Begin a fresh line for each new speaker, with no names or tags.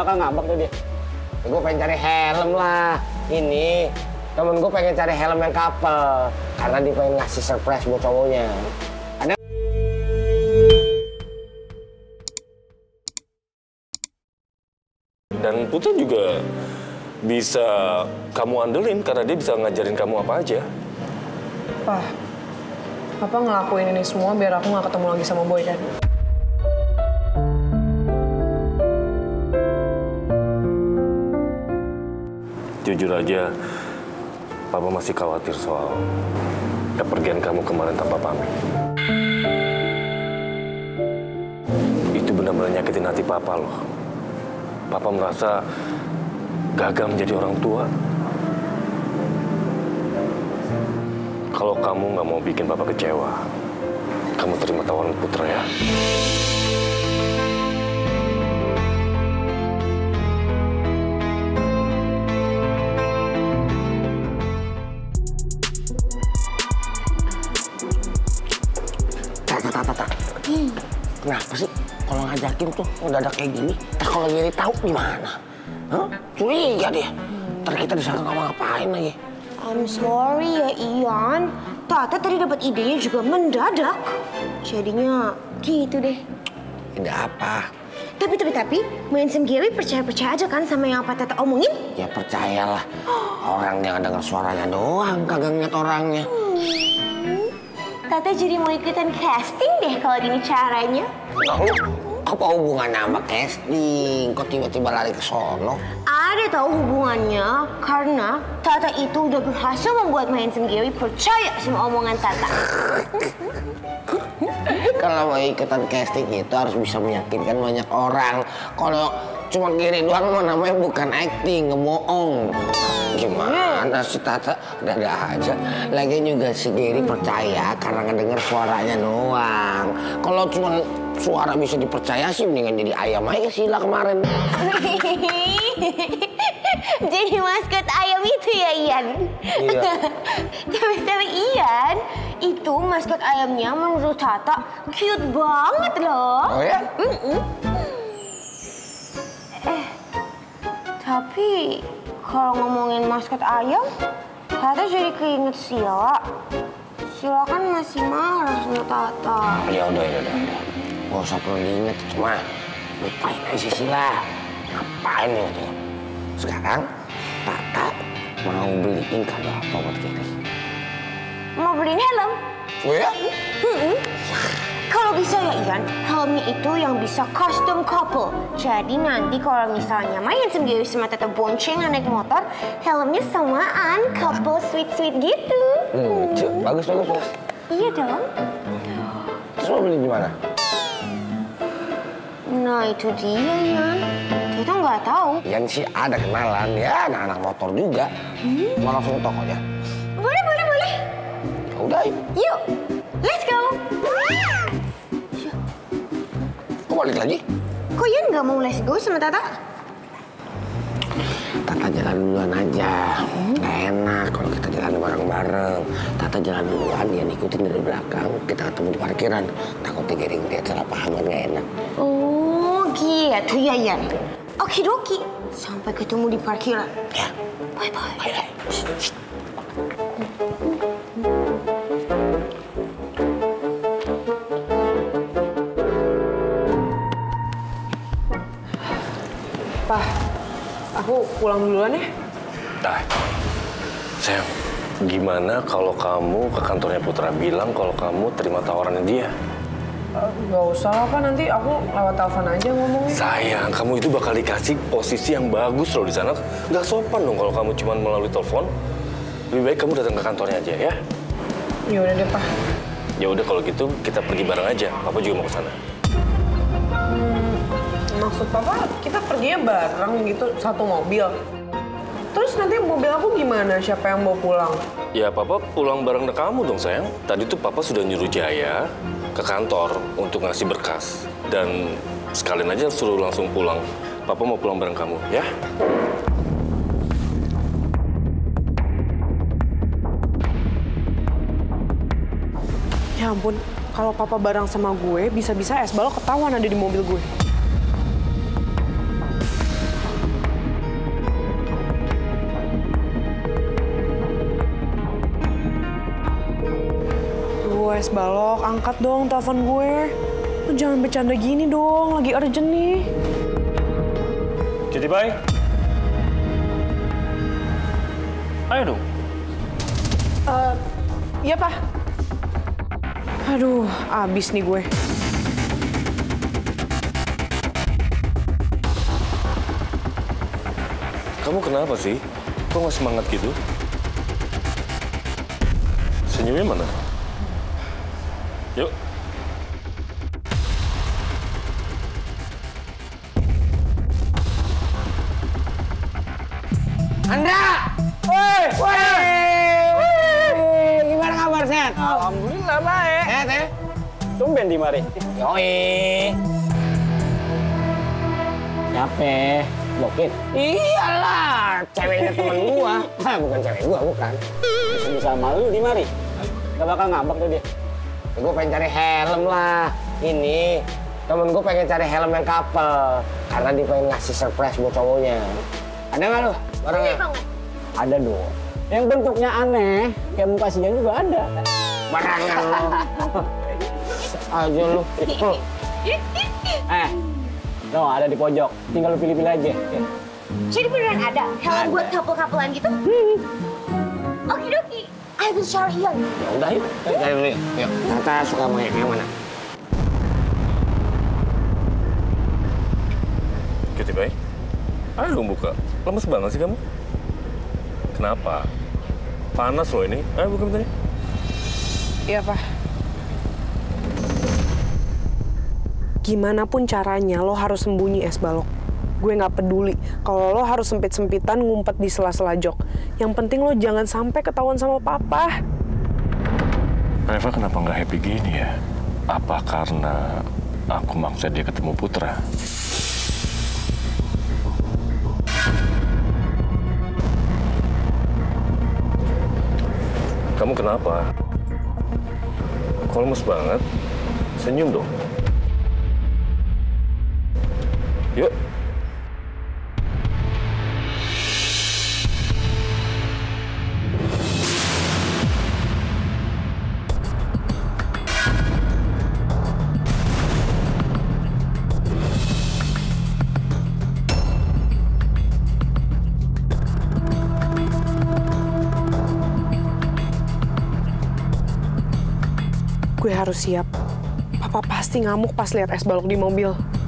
bakal ngambek tuh dia. Gue pengen cari helm lah. Ini temen gue pengen cari helm yang couple karena dia pengen ngasih surprise buat cowoknya. Ada.
Dan Putra juga bisa kamu andelin karena dia bisa ngajarin kamu apa aja.
Pak, Papa ngelakuin ini semua biar aku nggak ketemu lagi sama Boy kan?
Jujur aja, Papa masih khawatir soal kepergian kamu kemarin tanpa pamit. Itu benar-benar nyakitin hati Papa loh. Papa merasa gagal menjadi orang tua. Kalau kamu nggak mau bikin Papa kecewa, kamu terima tawaran Putra ya.
Kenapa sih kalau ngajakin tuh mendadak kayak gini? Kalau Giri tahu gimana? Hah? Curiga dia. Ntar kita disangka ngapa-ngapain lagi.
I'm sorry ya Ian. Tata tadi dapat idenya juga mendadak. Jadinya gitu deh.
Tidak apa.
Tapi, main Handsome Gary percaya aja kan sama yang apa Tata omongin?
Ya percayalah. Orang yang denger suaranya doang, kagak ngeliat orangnya.
Tata jadi mau ikutan casting deh kalau gini caranya.
Lalu, apa hubungannya sama casting? Kok tiba-tiba lari ke sono?
Ada tahu hubungannya karena Tata itu udah berhasil membuat My Handsome Gary percaya sama omongan Tata.
Kalau mau ikutan casting itu harus bisa meyakinkan banyak orang. Kalau cuma Giri doang mah namanya bukan acting, ngebohong. Gimana sih Tata? Ada aja. Lagian juga si Giri percaya karena ngedenger suaranya doang. Kalau cuma suara bisa dipercaya sih mendingan jadi ayam aja Sila kemarin.
Jadi maskot ayam itu ya Ian?
Iya.
Tapi Ian, itu maskot ayamnya menurut Tata cute banget loh.
Oh ya?
Tapi kalau ngomongin maskot ayam, Tata jadi keinget Sila. Sila kan masih marah sama Tata.
Ya udah. Gak usah perlu diinget, cuma lupain aja si Sila. Ngapain nih waktu itu? Sekarang Tata mau beliin kado apa buat Giri?
Mau beliin helm?
Oh ya?
Kalau bisa ya Ian, helmnya itu yang bisa custom couple. Jadi nanti kalau misalnya My Handsome Gary sama Tata boncengan naik motor, helmnya samaan, couple sweet-sweet gitu.
Lucu, bagus.
Iya dong.
Terus mau beli di mana?
Nah itu dia Ian, kita nggak tahu.
Ian sih ada kenalan, ya anak-anak motor juga. Mau langsung ke tokonya?
Boleh.
Ya udah,
Yuk, let's go.
kok balik lagi?
Kok Ian nggak mau let's go sama Tata?
Tata jalan duluan aja. Gak enak kalau kita jalan bareng-bareng. Tata jalan duluan, dia ikutin dari belakang. Kita ketemu di parkiran. Takutnya Giri ngeliat salah paham kan gak enak.
Oh gitu ya Ian. Okidoki, sampai ketemu di parkiran.
Ya.
Bye-bye.
Bye.
Pak, aku pulang duluan ya.
Nah, sayang, gimana kalau kamu ke kantornya Putra bilang kalau kamu terima tawarannya dia?
Gak usah lah Pak, nanti aku lewat telepon aja ngomongnya.
Sayang, kamu itu bakal dikasih posisi yang bagus loh di sana. Gak sopan dong kalau kamu cuma melalui telepon. Lebih baik kamu datang ke kantornya aja ya.
Ya udah deh Pak.
Ya udah kalau gitu kita pergi bareng aja. Papa juga mau ke sana.
Maksud Papa kita perginya bareng gitu, satu mobil. Terus nanti mobil aku gimana? Siapa yang bawa pulang?
Ya Papa pulang bareng dengan kamu dong sayang. Tadi tuh Papa sudah nyuruh Jaya ke kantor untuk ngasih berkas. Dan sekalian aja suruh langsung pulang. Papa mau pulang bareng kamu ya.
Ya ampun, kalau Papa bareng sama gue, bisa-bisa es balok ketahuan ada di mobil gue. Es Balok, angkat dong telepon gue. Lu jangan bercanda gini dong, lagi urgent nih.
Jadi baik. Ayo dong.
Iya, Pak. Aduh, abis nih gue.
Kamu kenapa sih? Kok nggak semangat gitu? Senyumnya mana? Yuk.
Andra! Woi! Gimana kabar, sehat?
Alhamdulillah baik.
Sehat ya?
Tumben di mari.
Yoi!
Siapa? Bokit.
Iyalah, ceweknya temen gua. Bukan cewek gua, bukan.
Bisa sama lu di mari. Gak bakal ngambek tuh dia.
Gue pengen cari helm lah. Ini, temen gue pengen cari helm yang couple. Karena dia pengen ngasih surprise buat cowoknya. Ada nggak lu barangnya?
Ada dong. Yang bentuknya aneh, kayak muka siang juga ada.
Barangan lo. Aja lu.
No, ada di pojok. Tinggal lu pilih-pilih aja. Ya.
Jadi beneran ada helm buat couple-couplean gitu? Okidoki, I will show you.
Ya udah yuk, cari dulu yuk. Yuk, Tata suka mau yang mana?
Cuti baik. Ayo dong buka. Lemes banget sih kamu. Kenapa? Panas loh ini. Ayo buka bentarnya.
Iya, Pak. Gimana pun caranya, lo harus sembunyi Es Balok. Gue nggak peduli kalau lo harus sempit-sempitan ngumpet di sela-sela jok. Yang penting lo jangan sampai ketahuan sama papa.
Reva kenapa nggak happy gini ya? Apa karena aku maksa dia ketemu Putra? Kamu kenapa? Kok lemes banget? Senyum dong. Yuk.
Gue harus siap. Papa pasti ngamuk pas lihat Es Balok di mobil.